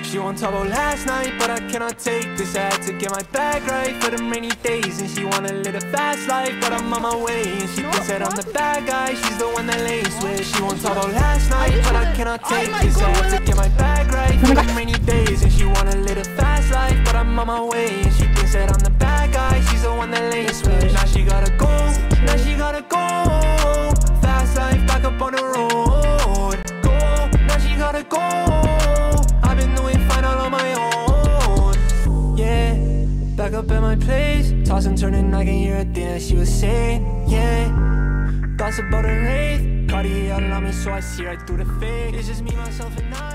She won't talk about last night, but I cannot take this. I had to get my bag right for them rainy days. And she wanna live a fast life, but I'm on my way. And she thinks that I'm the bad guy, she's the one that lays with. She won't talk about last night, but I cannot take this. I had to get my bag right for them rainy days. And she wanna live a fast life, but I'm on my way. And she thinks that I'm the bad guy, she's the one that lays with. Now she gotta go, now she gotta go. Fast life, back up on the road. Go, now she gotta go. I've been doing fine all on my own. Yeah, back up at my place, toss and turning, I can hear a thing that she was saying. Yeah, thoughts about a wraith, Cartier all on me, so I see right through the fake. It's just me, myself, and I.